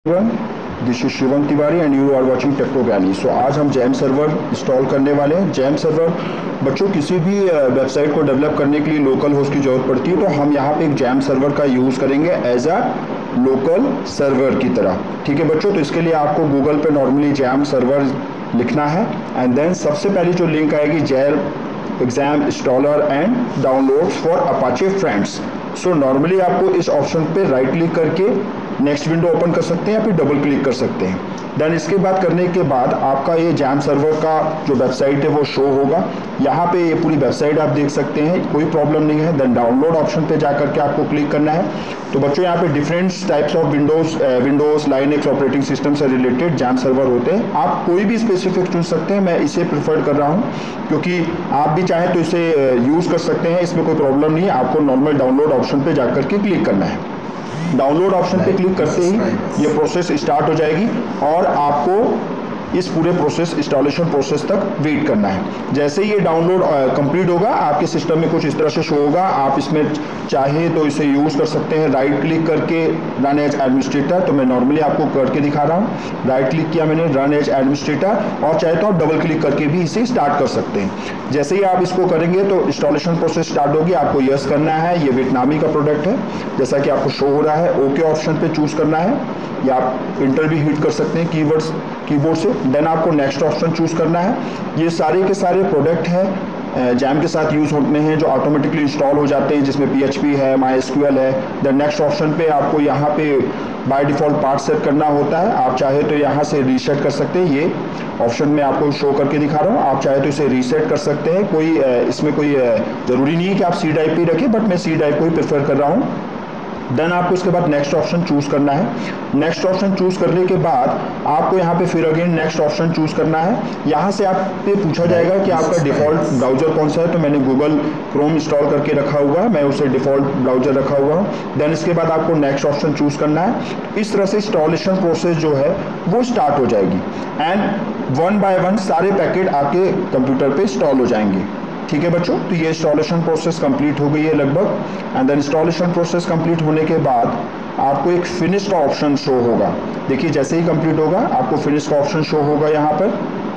This is Shivam Tiwari and you are watching techno Gyani. So आज हम jam server install करने वाले हैं। जैम सर्वर बच्चों किसी भी वेबसाइट को डेवलप करने के लिए लोकल होस्ट की ज़रूरत पड़ती है, तो हम यहाँ पे एक जैम सर्वर का यूज़ करेंगे एज अ लोकल सर्वर की तरह। ठीक है बच्चों, तो इसके लिए आपको गूगल पे नॉर्मली जैम सर्वर लिखना है एंड देन सबसे पहली जो लिंक आएगी XAMPP exam installer and download for Apache friends. So normally आपको इस ऑप्शन पे राइट क्लिक करके नेक्स्ट विंडो ओपन कर सकते हैं या फिर डबल क्लिक कर सकते हैं। देन इसके बाद करने के बाद आपका ये जैम सर्वर का जो वेबसाइट है वो शो होगा। यहाँ पे ये पूरी वेबसाइट आप देख सकते हैं, कोई प्रॉब्लम नहीं है। देन डाउनलोड ऑप्शन पे जा करके आपको क्लिक करना है। तो बच्चों यहाँ पे different types of Windows Linux operating system से रिलेटेड जैम सर्वर होते हैं। आप कोई भी स्पेसिफिक चुन सकते हैं, मैं इसे प्रेफर कर रहा हूँ क्योंकि आप भी चाहें तो इसे यूज़ कर सकते हैं, इसमें कोई प्रॉब्लम नहीं है। आपको नॉर्मल डाउनलोड ऑप्शन पे जा करके क्लिक करना है। डाउनलोड ऑप्शन पे क्लिक करते ही ये प्रोसेस स्टार्ट हो जाएगी और आपको इस पूरे प्रोसेस इंस्टॉलेशन प्रोसेस तक वेट करना है। जैसे ही ये डाउनलोड कंप्लीट होगा आपके सिस्टम में कुछ इस तरह से शो होगा। आप इसमें चाहे तो इसे यूज़ कर सकते हैं राइट क्लिक करके रन एज एडमिनिस्ट्रेटर। तो मैं नॉर्मली आपको करके दिखा रहा हूँ। राइट क्लिक किया मैंने रन एज एडमिनिस्ट्रेटर, और चाहे तो आप डबल क्लिक करके भी इसे स्टार्ट कर सकते हैं। जैसे ही आप इसको करेंगे तो इंस्टॉलेशन प्रोसेस स्टार्ट होगी। आपको यस करना है। ये वियतनामी का प्रोडक्ट है जैसा कि आपको शो हो रहा है। ओके ऑप्शन पे चूज करना है या आप इंटर भी हिट कर सकते हैं कीबोर्ड से। देन आपको नेक्स्ट ऑप्शन चूज करना है। ये सारे के सारे प्रोडक्ट हैं जैम के साथ यूज होते हैं जो ऑटोमेटिकली इंस्टॉल हो जाते हैं, जिसमें PHP है, MySQL है। देन नेक्स्ट ऑप्शन पे आपको यहाँ पे बाय डिफॉल्ट पार्ट सेट करना होता है। आप चाहे तो यहाँ से रीसेट कर सकते हैं। ये ऑप्शन में आपको शो करके दिखा रहा हूँ। आप चाहे तो इसे रीसेट कर सकते हैं। कोई इसमें कोई ज़रूरी नहीं है कि आप C ड्राइव पे रखें, बट मैं C ड्राइव को ही प्रेफर कर रहा हूँ। देन आपको इसके बाद नेक्स्ट ऑप्शन चूज करना है। नेक्स्ट ऑप्शन चूज करने के बाद आपको यहाँ पे फिर अगेन नेक्स्ट ऑप्शन चूज करना है। यहाँ से आप पे पूछा जाएगा कि आपका डिफॉल्ट ब्राउजर कौन सा है। तो मैंने गूगल क्रोम इंस्टॉल करके रखा हुआ है, मैं उसे डिफॉल्ट ब्राउजर रखा हुआ हूँ। देन इसके बाद आपको नेक्स्ट ऑप्शन चूज करना है। इस तरह से इंस्टॉलेशन प्रोसेस जो है वो स्टार्ट हो जाएगी एंड वन बाय वन सारे पैकेट आपके कंप्यूटर पे इंस्टॉल हो जाएंगे। ठीक है बच्चों, तो ये इंस्टॉलेशन प्रोसेस कंप्लीट हो गई है लगभग। And then installation process complete होने के बाद आपको एक फिनिश का ऑप्शन शो होगा। देखिए जैसे ही कंप्लीट होगा आपको फिनिश का ऑप्शन शो होगा। यहाँ पर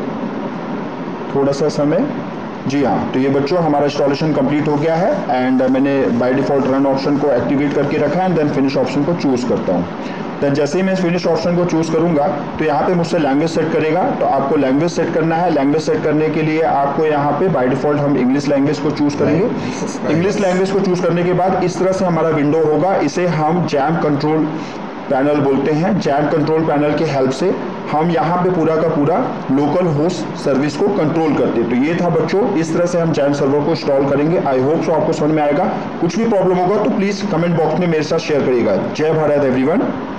थोड़ा सा समय, जी हाँ, तो ये बच्चों हमारा इंस्टॉलेशन कंप्लीट हो गया है एंड मैंने बाय डिफॉल्ट रन ऑप्शन को एक्टिवेट करके रखा है एंड देन फिनिश ऑप्शन को चूज करता हूँ। देन जैसे ही मैं फिनिश ऑप्शन को चूज करूंगा तो यहाँ पे मुझसे लैंग्वेज सेट करेगा। तो आपको लैंग्वेज सेट करना है। लैंग्वेज सेट करने के लिए आपको यहाँ पे बाय डिफॉल्ट हम इंग्लिश लैंग्वेज को चूज करेंगे। इंग्लिश लैंग्वेज को चूज करने के बाद इस तरह से हमारा विंडो होगा। इसे हम जैम कंट्रोल पैनल बोलते हैं। जैम कंट्रोल पैनल के हेल्प से हम यहाँ पे पूरा का पूरा लोकल होस्ट सर्विस को कंट्रोल करते हैं। तो ये था बच्चों, इस तरह से हम जैम सर्वर को इंस्टॉल करेंगे। आई होप सो आपको समझ में आएगा। कुछ भी प्रॉब्लम होगा तो प्लीज़ कमेंट बॉक्स में मेरे साथ शेयर करिएगा। जय भारत एवरीवन।